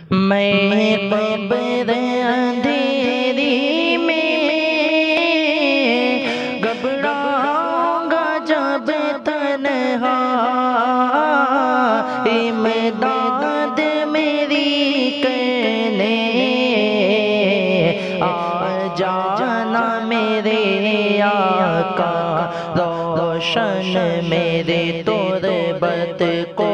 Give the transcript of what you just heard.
मैं कब्र अंधेरी में घबराऊंगा जब तन्हा, इमदाद मेरी करने आ जाना मेरे आका, रोशन मेरे तुरबत को